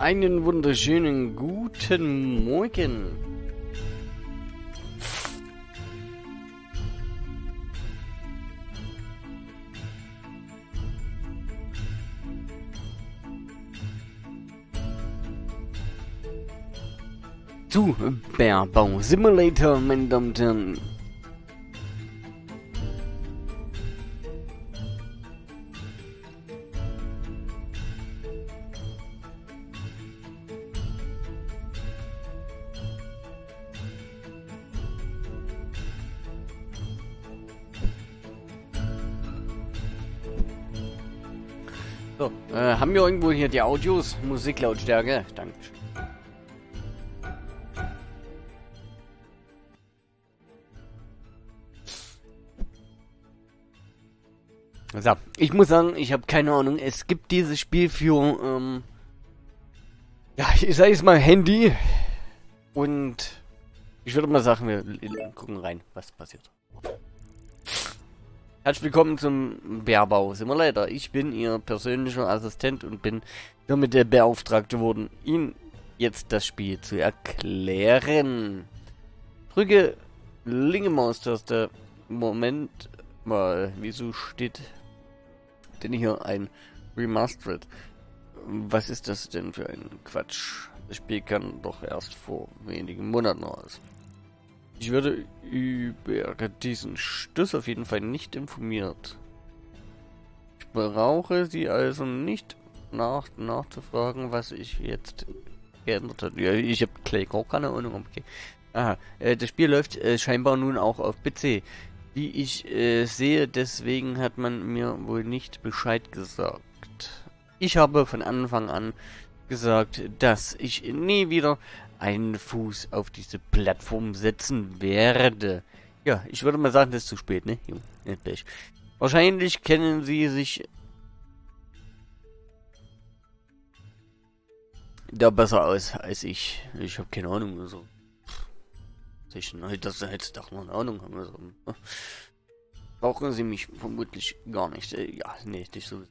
Einen wunderschönen guten Morgen. Zu Bärbau Simulator, meine Damen und Herren. So, haben wir irgendwo hier die Audios? Musiklautstärke? Danke. So, ich muss sagen, ich habe keine Ahnung. Es gibt dieses Spiel für, ja, ich sage jetzt mal Handy. Und ich würde mal sagen, wir gucken rein, was passiert. Herzlich willkommen zum Bärbau Simulator. Ich bin Ihr persönlicher Assistent und bin damit der Beauftragte worden, Ihnen jetzt das Spiel zu erklären. Drücke linke Maustaste. Moment mal, wieso steht denn hier ein Remastered? Was ist das denn für ein Quatsch? Das Spiel kann doch erst vor wenigen Monaten raus. Ich werde über diesen Stuss auf jeden Fall nicht informiert. Ich brauche Sie also nicht nachzufragen, was ich jetzt geändert habe. Ja, ich habe gleich gar keine Ahnung. Okay. Aha, das Spiel läuft scheinbar nun auch auf PC. Wie ich sehe, deswegen hat man mir wohl nicht Bescheid gesagt. Ich habe von Anfang an gesagt, dass ich nie wieder einen Fuß auf diese Plattform setzen werde. Ja, ich würde mal sagen, das ist zu spät, ne? Pech. Wahrscheinlich kennen Sie sich da besser aus als ich. Ich habe keine Ahnung. Also, dass Sie jetzt doch noch eine Ahnung haben. Also, brauchen Sie mich vermutlich gar nicht. Ja, nee, nicht so.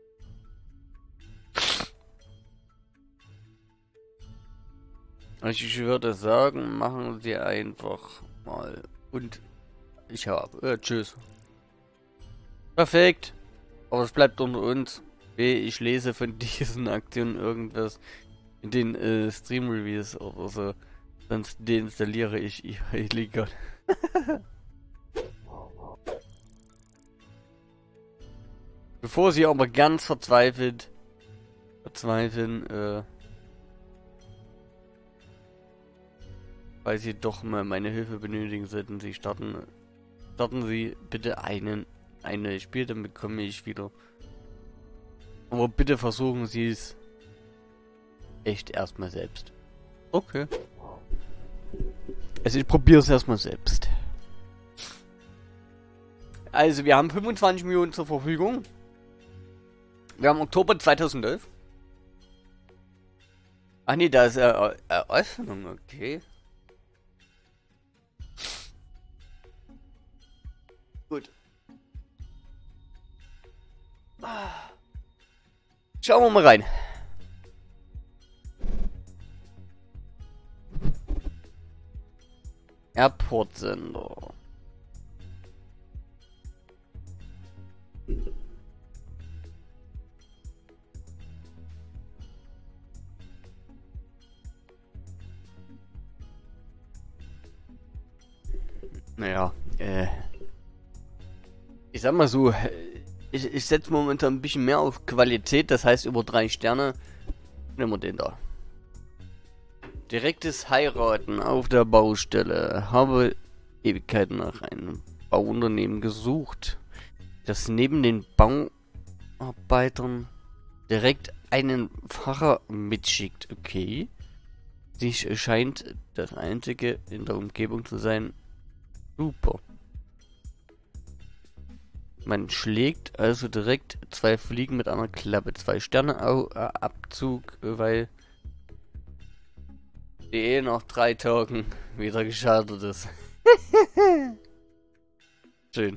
Ich würde sagen, machen Sie einfach mal. Und ich hau ab. Tschüss. Perfekt. Aber es bleibt unter uns. B, ich lese von diesen Aktionen irgendwas in den Stream-Reviews oder so. Sonst deinstalliere ich illegal. Bevor Sie aber ganz verzweifeln, weil Sie doch mal meine Hilfe benötigen sollten, starten Sie bitte eine Spiel, dann bekomme ich wieder. Aber bitte versuchen Sie es echt erstmal selbst. Okay. Also ich probiere es erstmal selbst. Also wir haben 25 Millionen zur Verfügung. Wir haben Oktober 2011. Ach nee, da ist Eröffnung, okay. Gut. Schauen wir mal rein. Airport-Sender. Naja, ich sag mal so, ich setze momentan ein bisschen mehr auf Qualität, das heißt über 3 Sterne. Nehmen wir den da. Direktes Heiraten auf der Baustelle. Habe Ewigkeiten nach einem Bauunternehmen gesucht, das neben den Bauarbeitern direkt einen Pfarrer mitschickt. Okay. Sie scheint das einzige in der Umgebung zu sein. Super. Man schlägt also direkt 2 Fliegen mit einer Klappe. 2 Sterne Abzug, weil die nach 3 Tagen wieder gescheitert ist. Schön.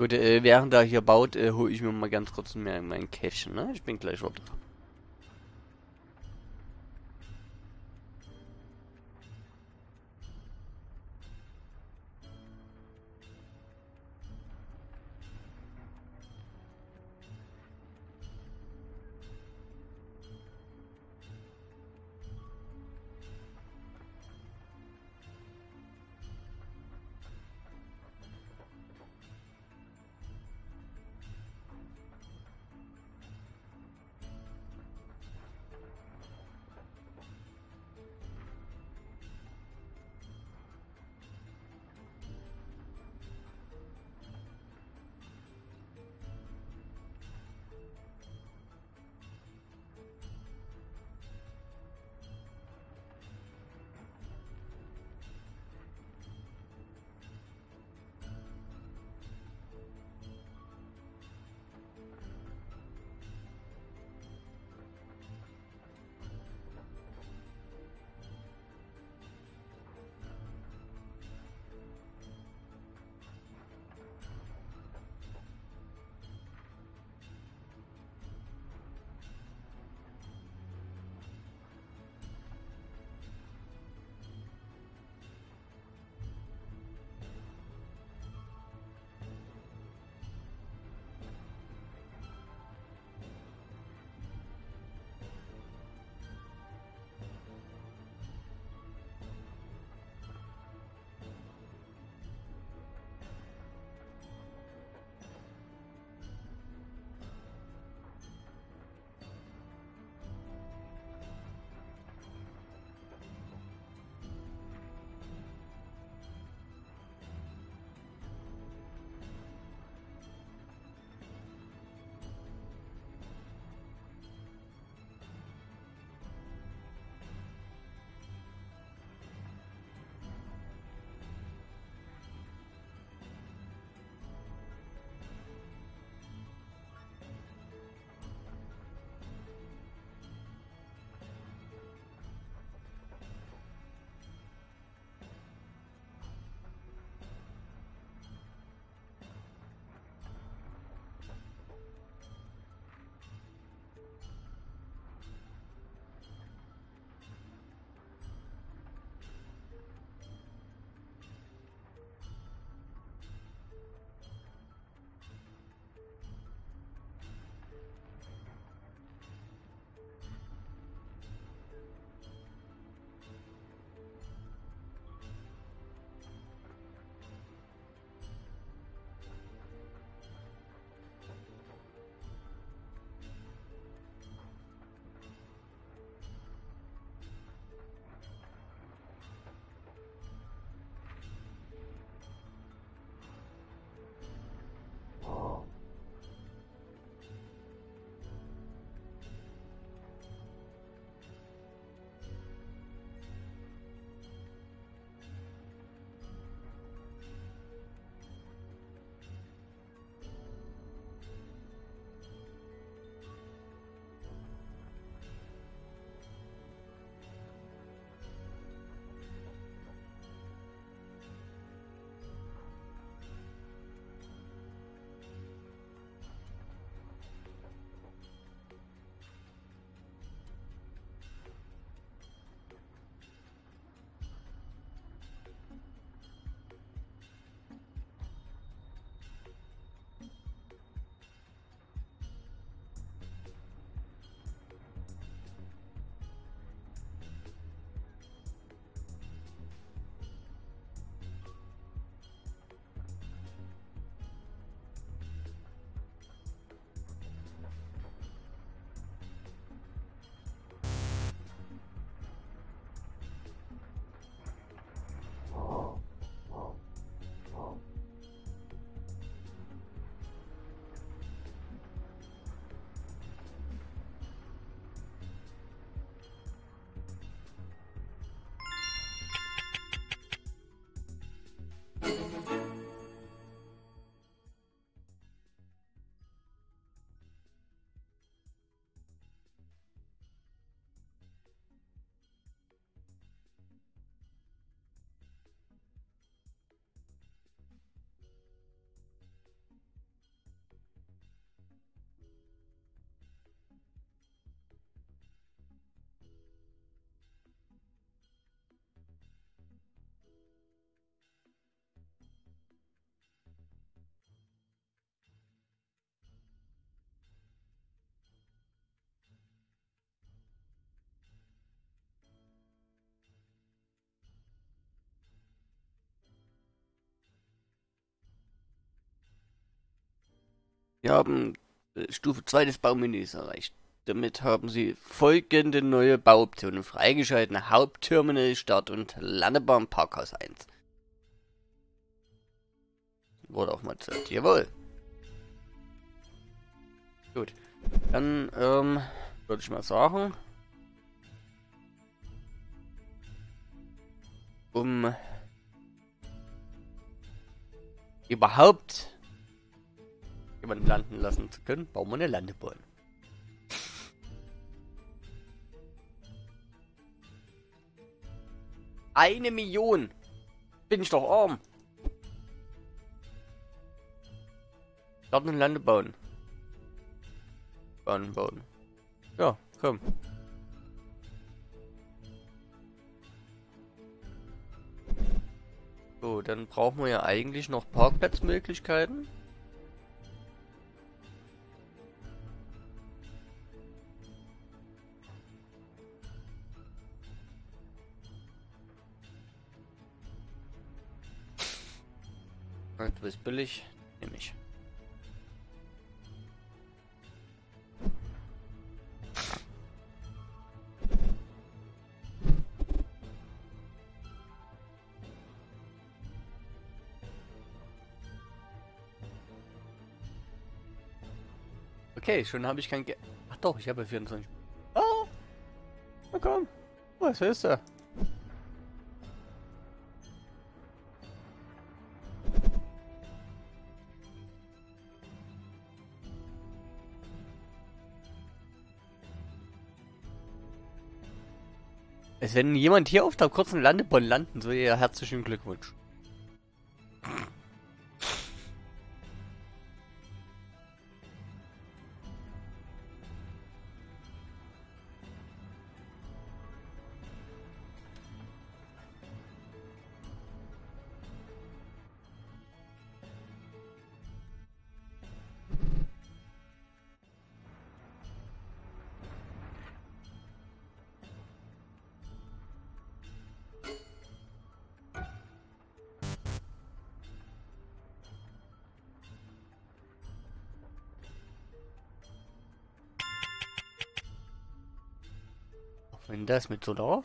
Gut, während er hier baut, hole ich mir mal ganz kurz mein Käffchen, ne? Ich bin gleich wieder da. Wir haben Stufe 2 des Baumenüs erreicht. Damit haben Sie folgende neue Bauoptionen freigeschalten. Hauptterminal, Start- und Landebahn, Parkhaus 1. Wurde auch mal Zeit. Jawohl. Gut. Dann, würde ich mal sagen, um überhaupt jemanden landen lassen zu können, bauen wir eine Landebahn. 1 Million! Bin ich doch arm! Starten und Landebahn. Bauen. Ja, komm. So, dann brauchen wir ja eigentlich noch Parkplatzmöglichkeiten. Du bist billig, nehme ich. Okay, schon habe ich kein Geld. Ach doch, ich habe 24. Oh, na komm. Was ist da? Als wenn jemand hier auf der kurzen Landebahn landen soll, ja, herzlichen Glückwunsch. Auch wenn das mit Solar.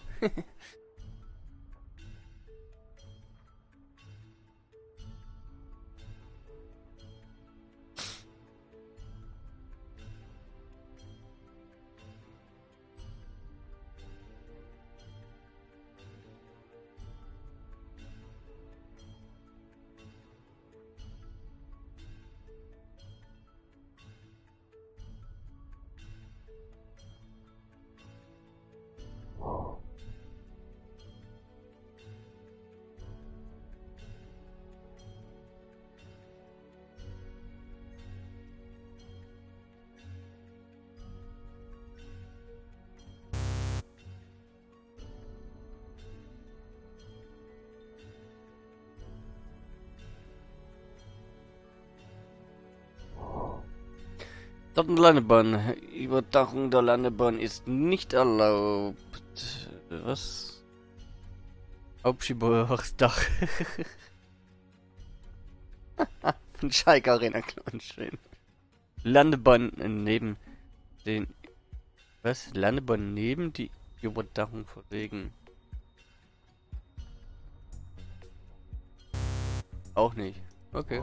Dort eine Landebahn. Überdachung der Landebahn ist nicht erlaubt. Was? Hauptschieber aufs Dach. Von Schalke Arena schön. Landebahn neben den. Was? Landebahn neben die Überdachung verlegen. Auch nicht. Okay.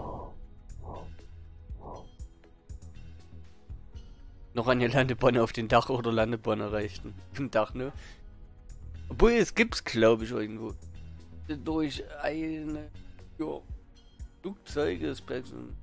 Noch eine Landebahn auf den Dach oder Landebahn erreichten. Im Dach, ne? Obwohl, es gibt's, glaube ich, irgendwo. Durch eine. Ja. Flugzeuge, Specs und.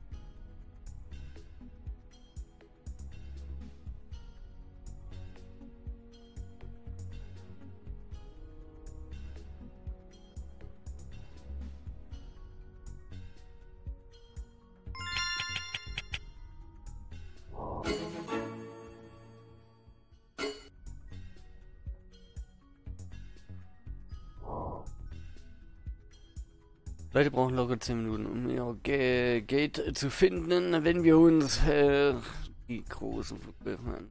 Leute brauchen locker 10 Minuten, um ihr Gate zu finden, wenn wir uns die großen Flughäfen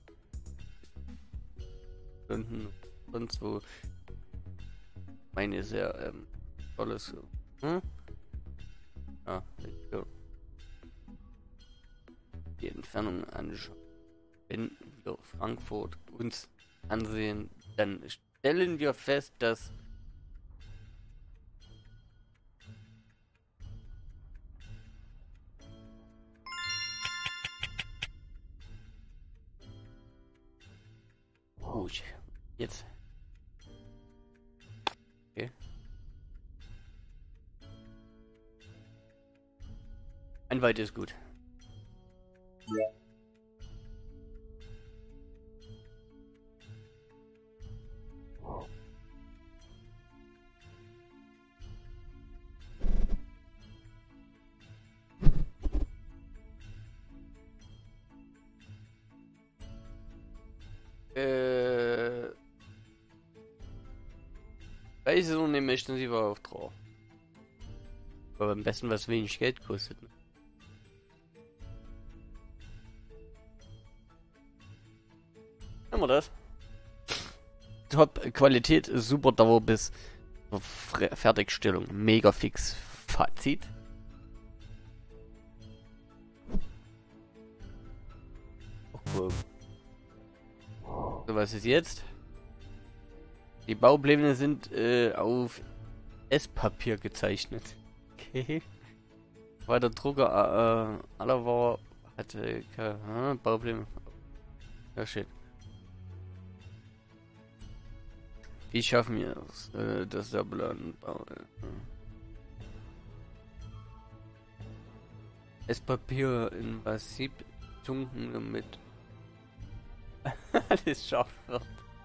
könnten. Sonst wo. Meine sehr tolles. Hm? Ah, let's go. Entfernung anschauen. Wenn wir Frankfurt uns ansehen, dann stellen wir fest, dass gut, jetzt. Okay. Ein weit ist gut. Welche so eine möchten Sie beauftragen? Aber am besten was wenig Geld kostet. Ne? Haben wir das? Top Qualität, super Dauer bis Fertigstellung. Mega fix. Fazit. Oh, so, was ist jetzt? Die Baupläne sind auf Esspapier gezeichnet. Okay. Weil der Drucker aller war hatte Baupläne. Ja, shit. Wie schaffen wir es, dass der Plan Esspapier in Massiv tunken, damit alles scharf wird.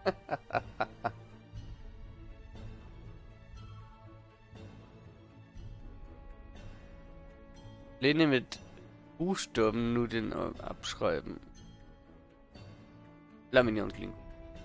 Pläne mit Buchstaben nur den abschreiben. Laminieren klingt.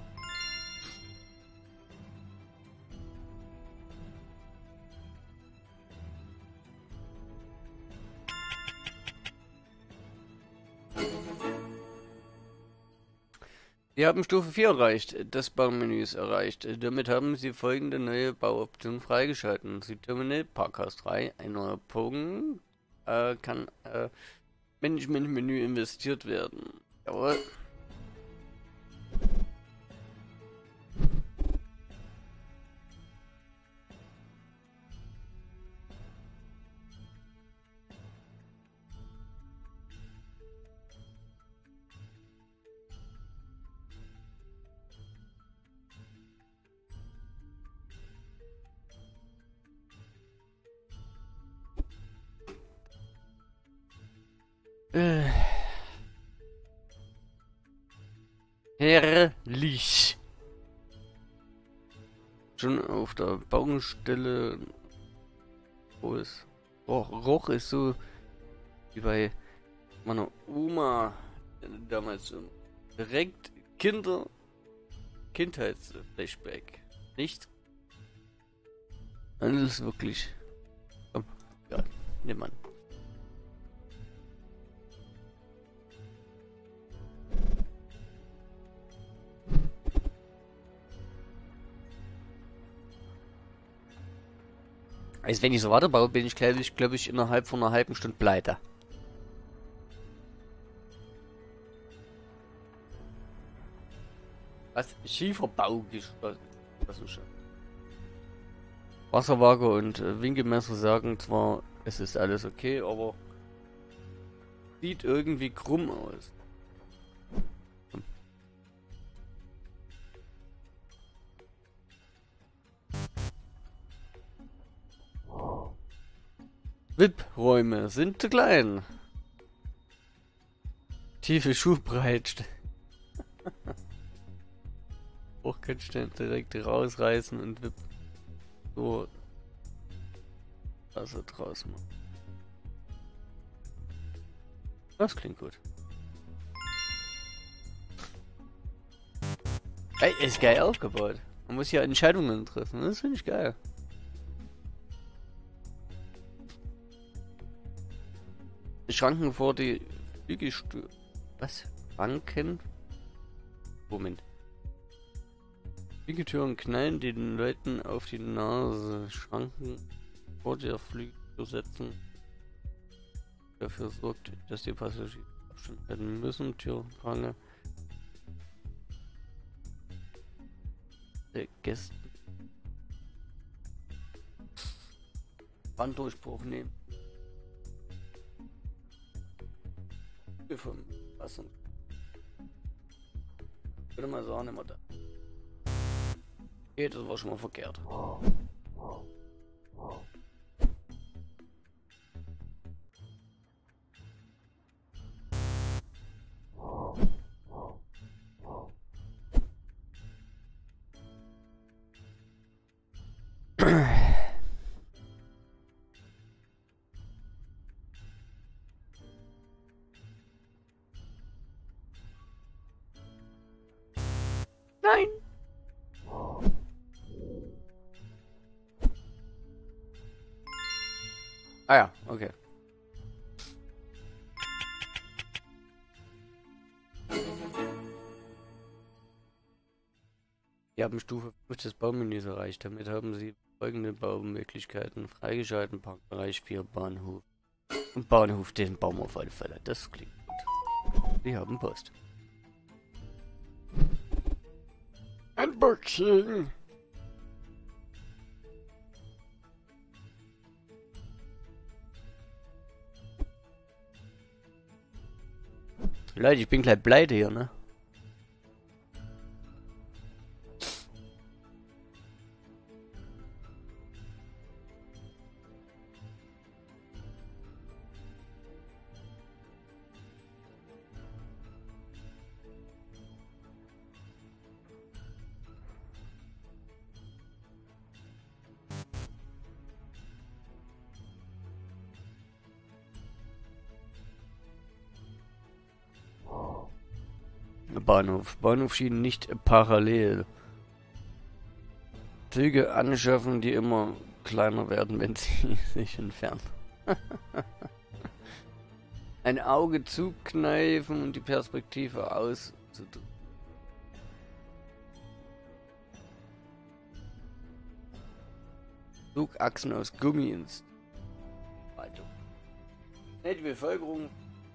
Sie haben Stufe 4 erreicht. Das Baumenü ist erreicht. Damit haben Sie folgende neue Bauoption freigeschalten. Sie Terminal Parkhaus 3. Ein neuer Punkt kann Management-Menü investiert werden. Jawohl. Herrlich. Schon auf der Baustelle. Wo ist? Oh, Roch ist so wie bei meiner Oma damals so. Direkt Kindheitsflashback. Nichts. Alles wirklich. Komm. Ja, nimm an. Also wenn ich so weiterbaue, bin ich glaube ich innerhalb von einer halben Stunde pleite. Was? Schieferbau was ist schon? Wasserwaage und Winkelmesser sagen zwar, es ist alles okay, aber sieht irgendwie krumm aus. VIP-Räume sind zu klein. Tiefe Schuhbreite. Hochkantstellen direkt rausreißen und VIP so Wasser draus machen. Das klingt gut. Ey, ist geil aufgebaut. Man muss ja Entscheidungen treffen. Das finde ich geil. Schranken vor die Flügelstühle. Was? Schranken? Moment. Flügeltüren knallen den Leuten auf die Nase. Schranken vor der Flügeltür setzen. Dafür sorgt, dass die Passagiere abgeschnitten werden müssen. Türpanne. Der Gäste. Wanddurchbruch nehmen. Vom Wasser. Ich würde mal sagen, immer da. Okay, das war schon mal verkehrt. Nein! Ah ja, okay. Sie haben Stufe 5 des Baumenüs erreicht. Damit haben Sie folgende Baumöglichkeiten freigeschalten. Parkbereich 4 Bahnhof. Und Bahnhof, den bauen wir auf alle Fälle. Das klingt gut. Wir haben Post. Unboxing! Leute, ich bin gleich pleite hier, ne? Bahnhof. Bahnhofschienen nicht parallel. Züge anschaffen, die immer kleiner werden, wenn sie sich entfernen. Ein Auge zukneifen und die Perspektive auszudrücken. Zugachsen aus Gummi ins Weiter. Die Bevölkerung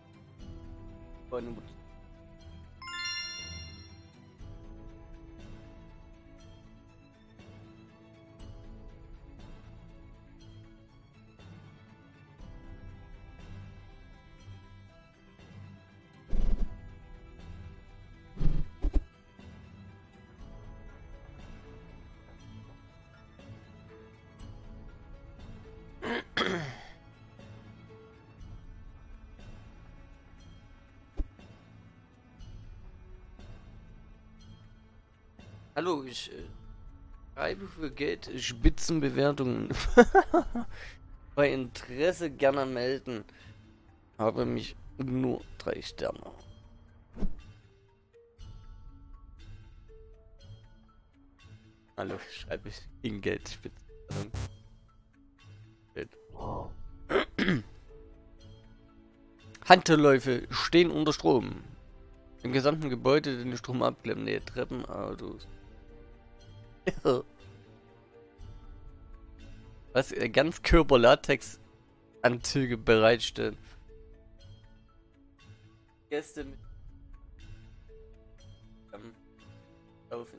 Hallo, ich schreibe für Geld Spitzenbewertungen. Bei Interesse gerne melden. Habe mich nur 3 Sterne. Hallo, schreibe ich in Geld Spitzenbewertungen. Handläufe stehen unter Strom. Im gesamten Gebäude den Strom abklemmen. Nee, Treppen, Autos. Was? Ganzkörper-Latex-Anzüge bereitstellen. Gäste mit Laufen.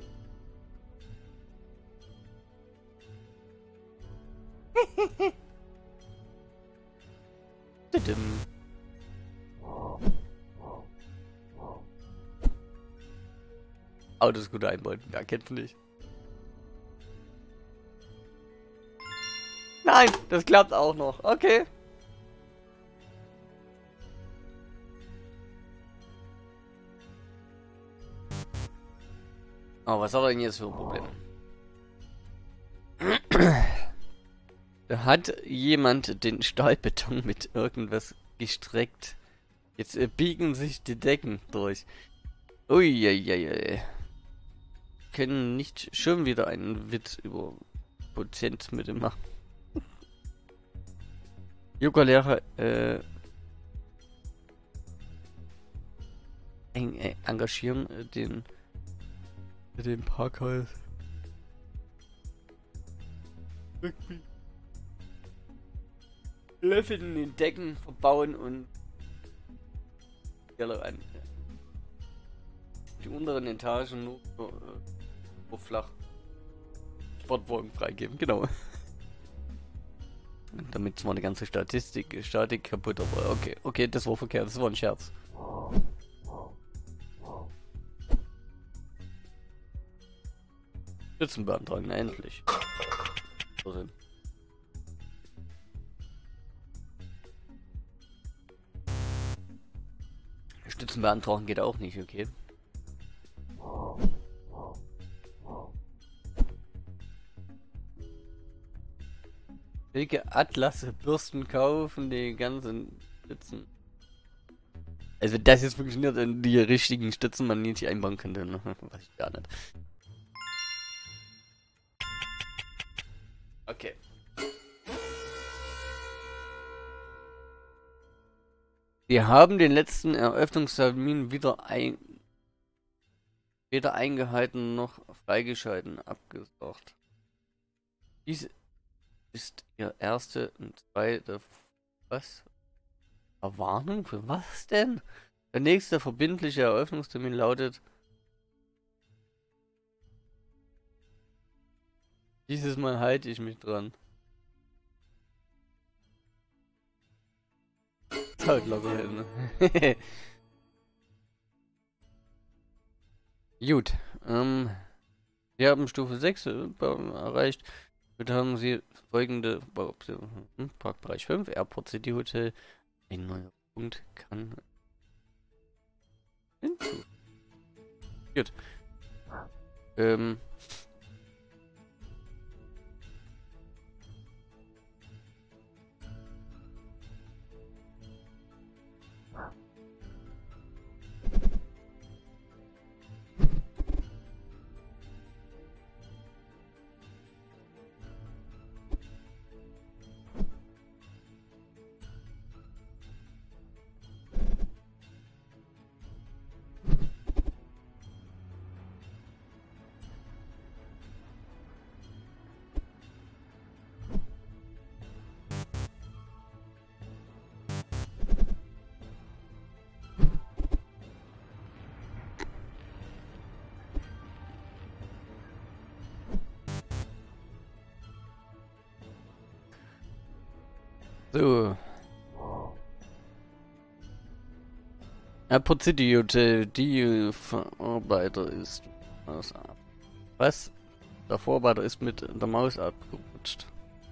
Autos gut einbauen, wer kennt's nicht? Nein, das klappt auch noch. Okay. Oh, was hat er denn jetzt für ein Problem? Da hat jemand den Stahlbeton mit irgendwas gestreckt. Jetzt biegen sich die Decken durch. Uiuiui. Können nicht schon wieder einen Witz über Potenzmittel machen. Yoga-Lehrer engagieren den Parkhaus. Löffel in den Decken verbauen und Keller an. Die unteren Etagen nur flach Sportwagen freigeben, genau. Damit zwar eine ganze Statik kaputt, aber okay, das war verkehrt, das war ein Scherz. Stützen beantragen, endlich. So Stützen beantragen geht auch nicht, okay. Welche Atlasse Bürsten kaufen die ganzen Stützen? Also wenn das jetzt funktioniert, dann die richtigen Stützen man nicht einbauen könnte, ne? Weiß ich gar nicht. Okay. Wir haben den letzten Eröffnungstermin weder eingehalten noch freigeschalten, abgesagt. Dies ist Ihr erste und zweite... Was? Warnung? Für was denn? Der nächste verbindliche Eröffnungstermin lautet... Dieses Mal halte ich mich dran. Halt locker hin. Gut. Wir haben Stufe 6 erreicht. Bitte haben Sie folgende Parkbereich 5, Airport City Hotel. Ein neuer Punkt kann hinzu. Gut. So. Airport City Hotel, die Verarbeiter ist. Was? Der Vorarbeiter ist mit der Maus abgerutscht.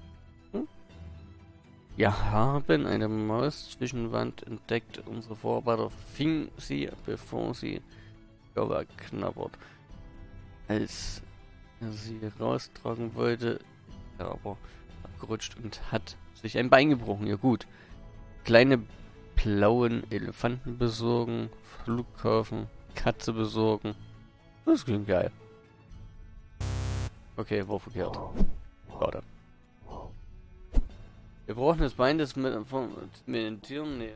Wir haben eine Maus-Zwischenwand entdeckt. Unser Vorarbeiter fing sie, bevor sie knabbert. Als er sie raustragen wollte, ist er aber abgerutscht und hat sich ein Bein gebrochen. Ja gut. Kleine blauen Elefanten besorgen, Flughafen, Katze besorgen. Das klingt geil. Okay, war verkehrt. Schade. Wir brauchen das Bein des mit den Tieren. Nee.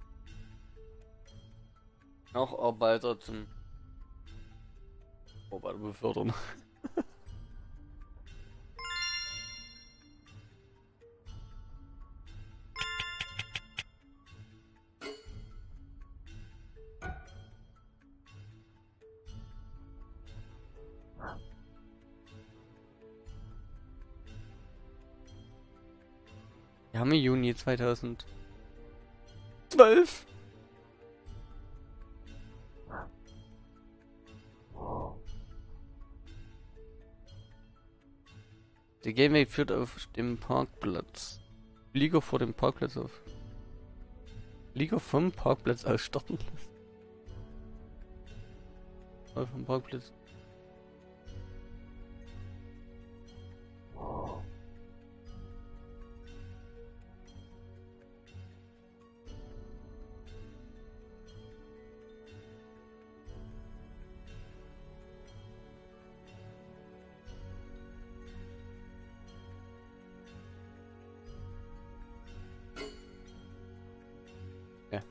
Nacharbeiter zum Arbeiter befördern. Wir haben Juni 2012. Der Gameway führt auf dem Parkplatz. Flieger vor dem Parkplatz auf. Flieger vom Parkplatz aus starten lassen. Vom Parkplatz. Ja.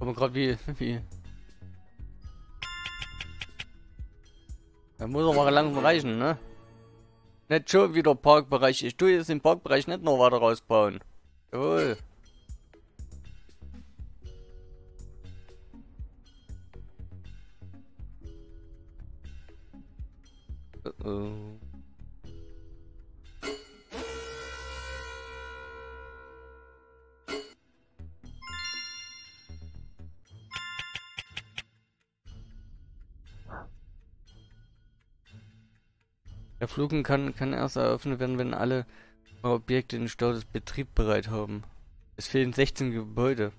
Aber gerade wie. Da muss aber langsam reichen, ne? Nicht schon wieder Parkbereich. Ich tue jetzt den Parkbereich nicht noch weiter rausbauen. Jawohl. Oh. Der Flughafen kann erst eröffnet werden, wenn alle Objekte in Status Betrieb bereit haben. Es fehlen 16 Gebäude.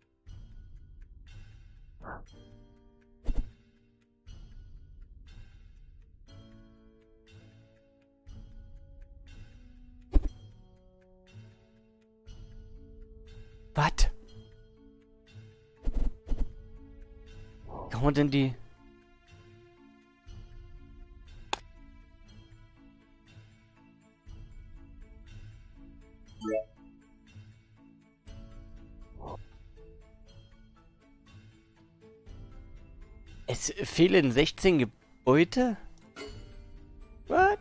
Was? Kann man denn die... Es fehlen 16 Gebäude? Was?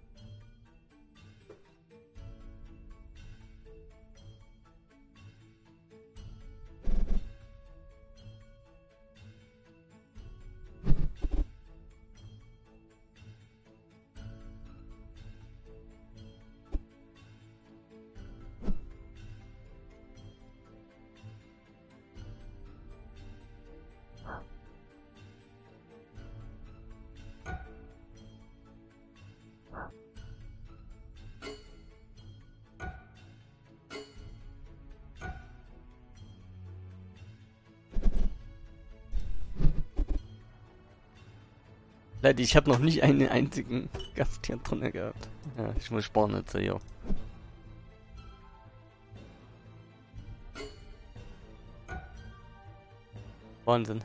Leute, ich habe noch nicht einen einzigen Gast hier drin gehabt. Ja, ich muss sparen jetzt hier. Wahnsinn.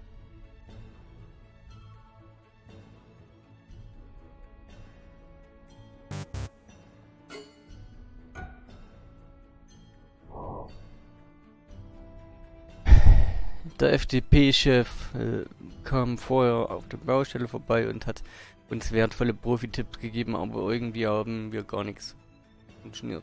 Der FDP-Chef kam vorher auf der Baustelle vorbei und hat uns wertvolle Profi-Tipps gegeben, aber irgendwie haben wir gar nichts funktioniert.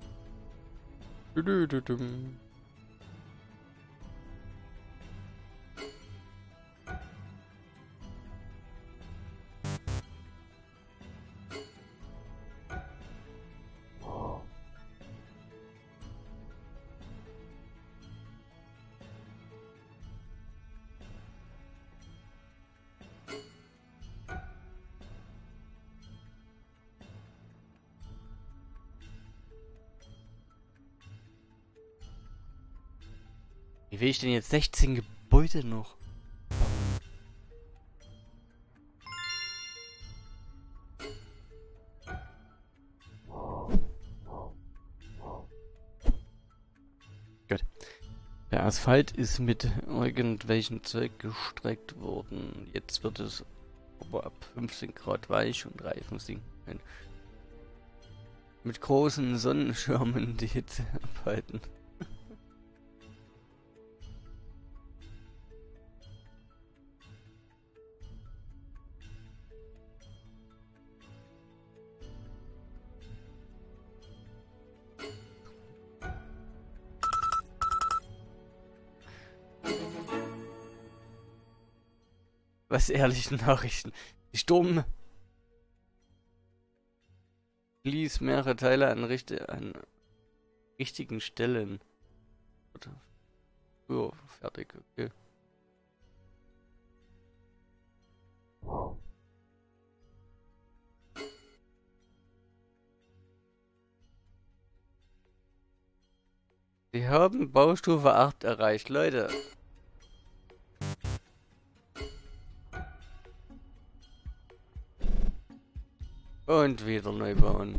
Wie will ich denn jetzt 16 Gebäude noch bauen? Gut. Der Asphalt ist mit irgendwelchen Zeug gestreckt worden. Jetzt wird es aber ab 15 Grad weich und Reifen sinken. Mit großen Sonnenschirmen die Hitze abhalten. Was ehrliche Nachrichten. Die Sturm ließ mehrere Teile an richtigen Stellen. Ja, fertig, okay. Sie haben Baustufe 8 erreicht, Leute. Und wieder neu bauen.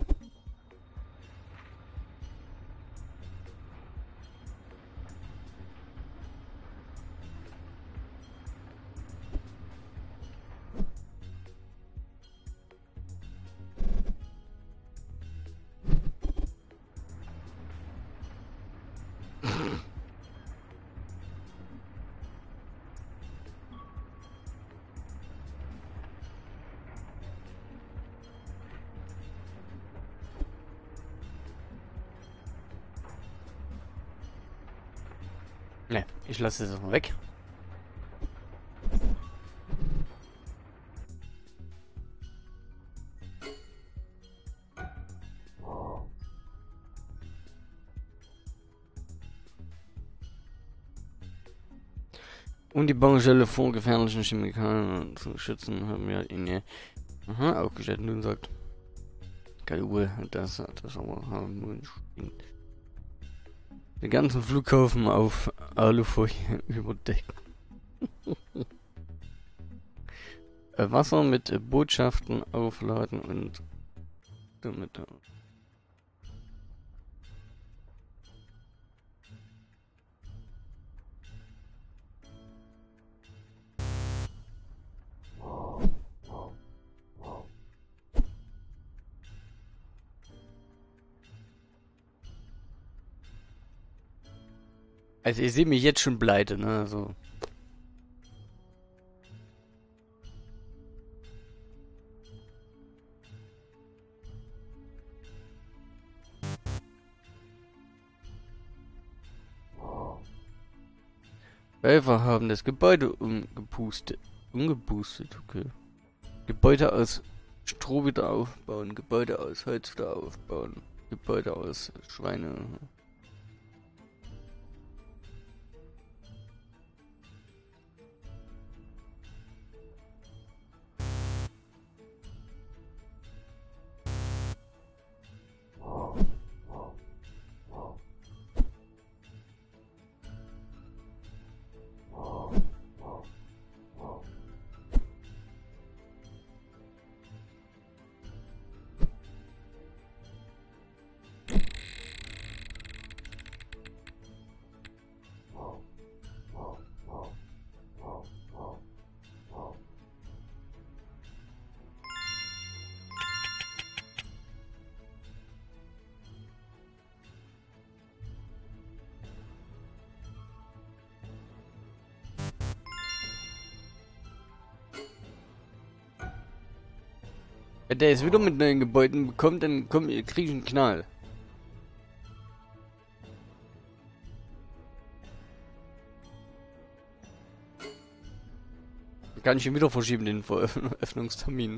Ne, ich lasse das mal weg. Um die Baustelle vor gefährlichen Chemikalien zu schützen, haben wir ihn ja aufgestellt und gesagt. Keine Uhr, das aber haben wir den ganzen Flughafen auf Alufolie überdeckt. Wasser mit Botschaften aufladen und damit. Also ihr seht mich jetzt schon pleite, ne? Also. Helfer haben das Gebäude umgeboostet, okay. Gebäude aus Stroh wieder aufbauen, Gebäude aus Holz wieder aufbauen, Gebäude aus Schweine. Wenn der jetzt wieder mit neuen Gebäuden bekommt, dann krieg ich einen Knall. Dann kann ich ihn wieder verschieben, den Öffnungstermin.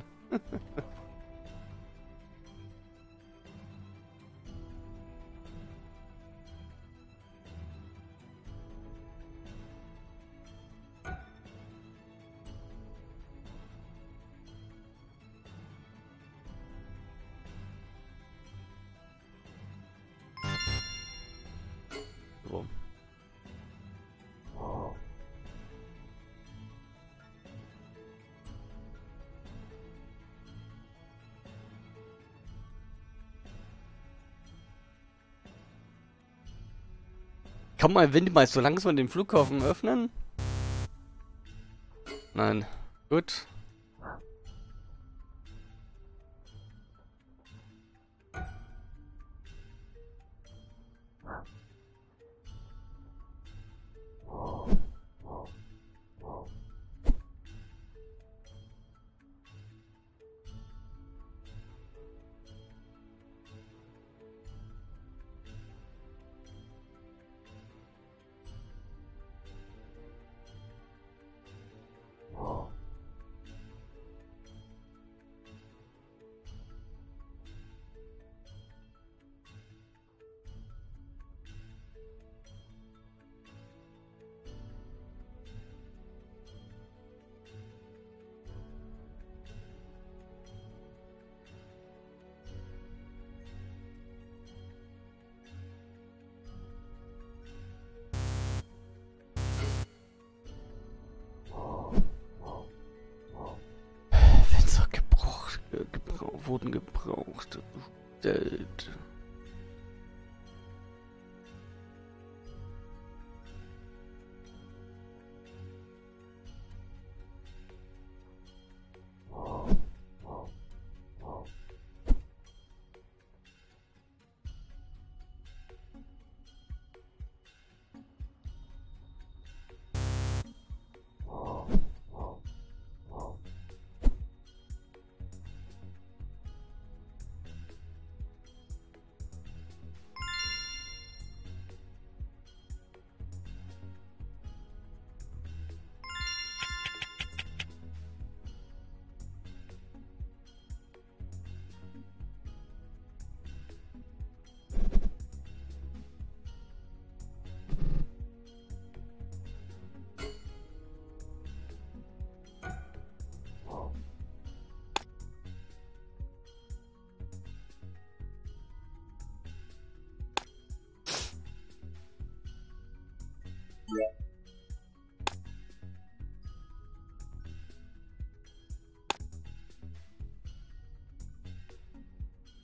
So. Kann man eventuell mal so langsam den Flughafen öffnen? Nein. Gut. Fenster wurden gebraucht. Bestellt.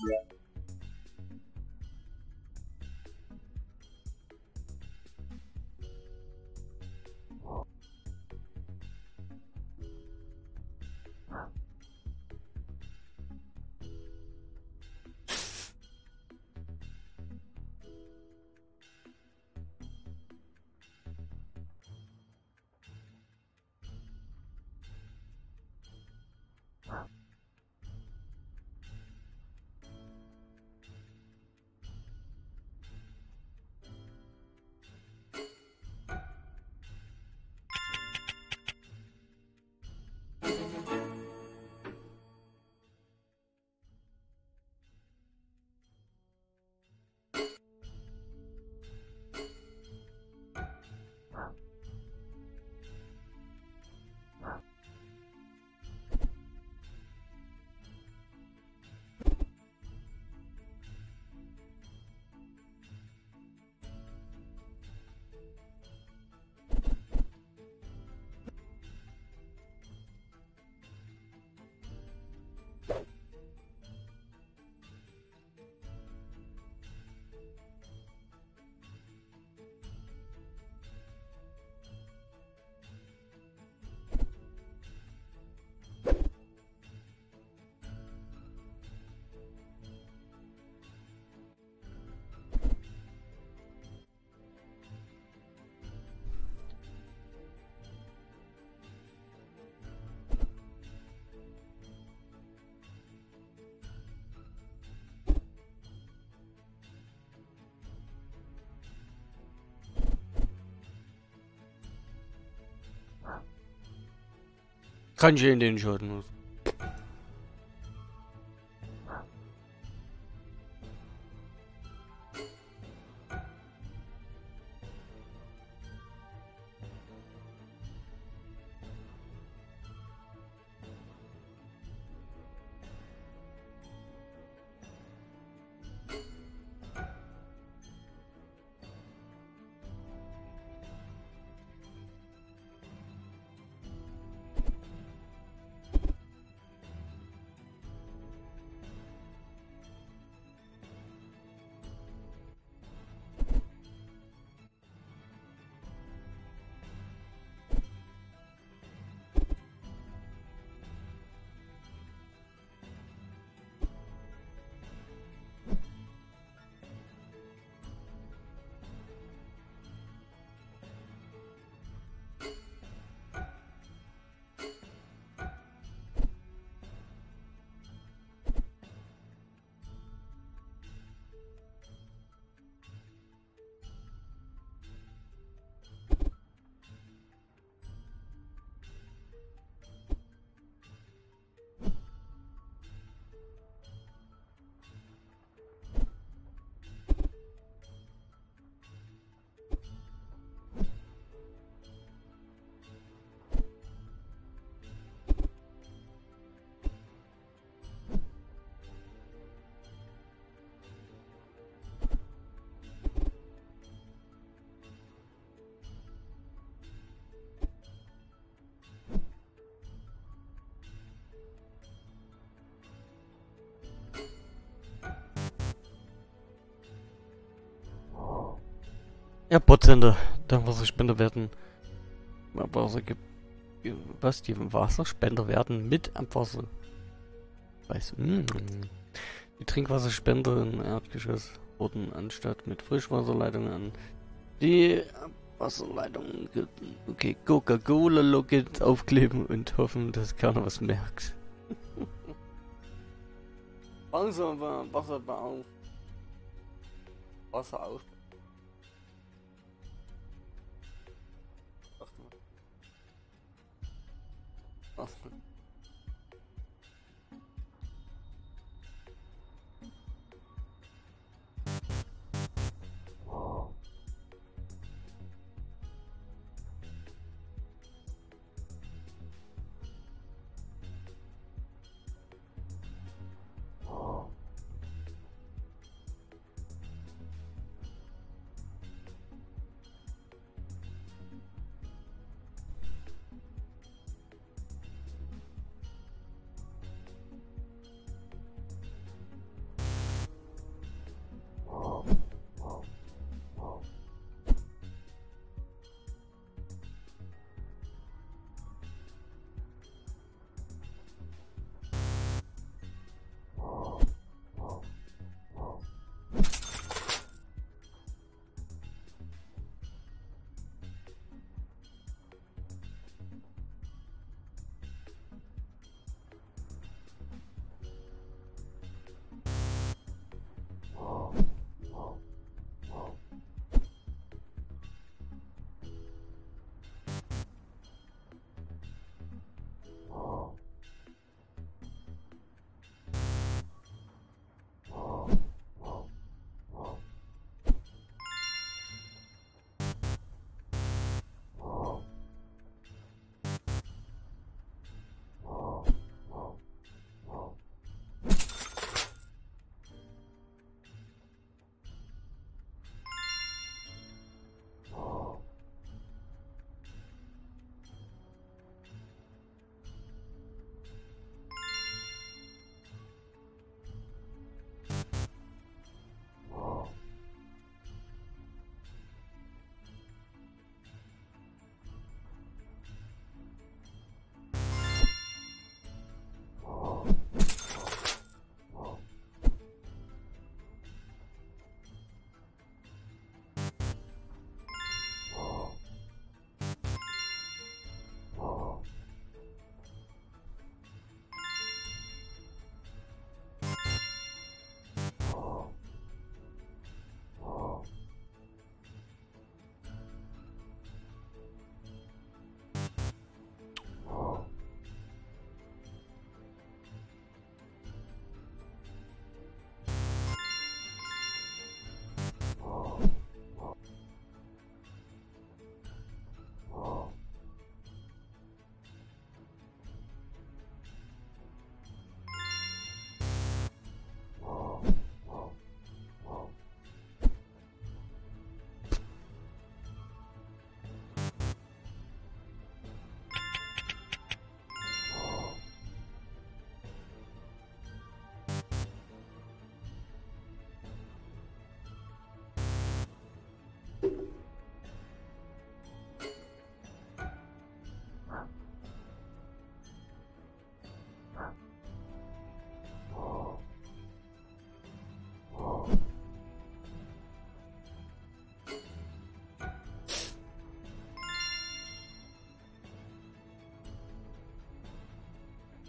Kann ich in den Schaden. Ja, Botsender. Der Wasserspender werden. Wasser gibt. Was? Die Wasserspender werden mit Abwasser. Weiß. Die Trinkwasserspender im Erdgeschoss wurden anstatt mit Frischwasserleitungen an die Wasserleitungen. Okay, Coca-Cola-Logo aufkleben und hoffen, dass keiner was merkt. Wasser auf. Wasser auf. Wasser.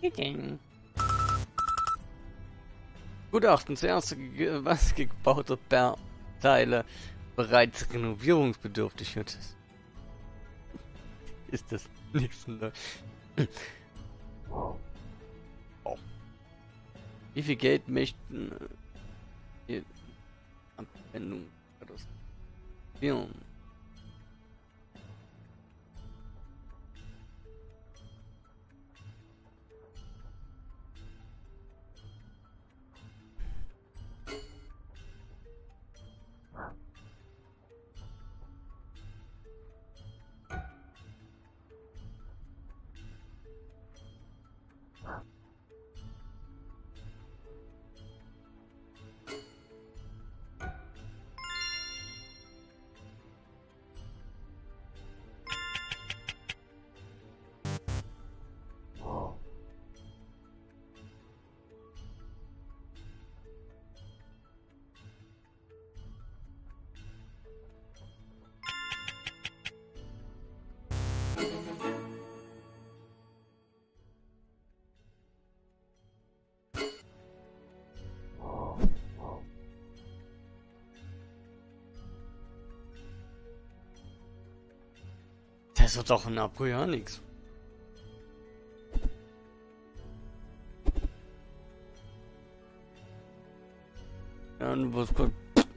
Gutachten, zuerst was gebaute Bauteile bereits renovierungsbedürftig wird. Ist das nichts Neues? Oh. Wie viel Geld möchten die Abwendung reduzieren? Das wird doch in April ja nichts. Ja, und was kommt?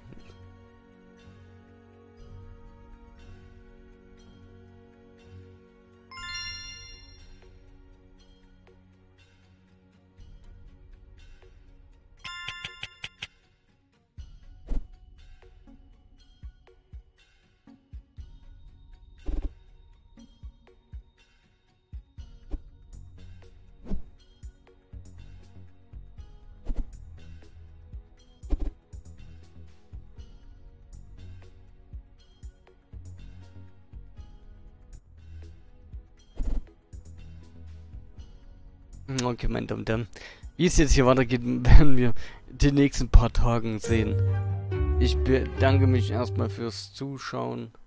Okay, mein Dumm. Wie es jetzt hier weitergeht, werden wir die nächsten paar Tagen sehen. Ich bedanke mich erstmal fürs Zuschauen.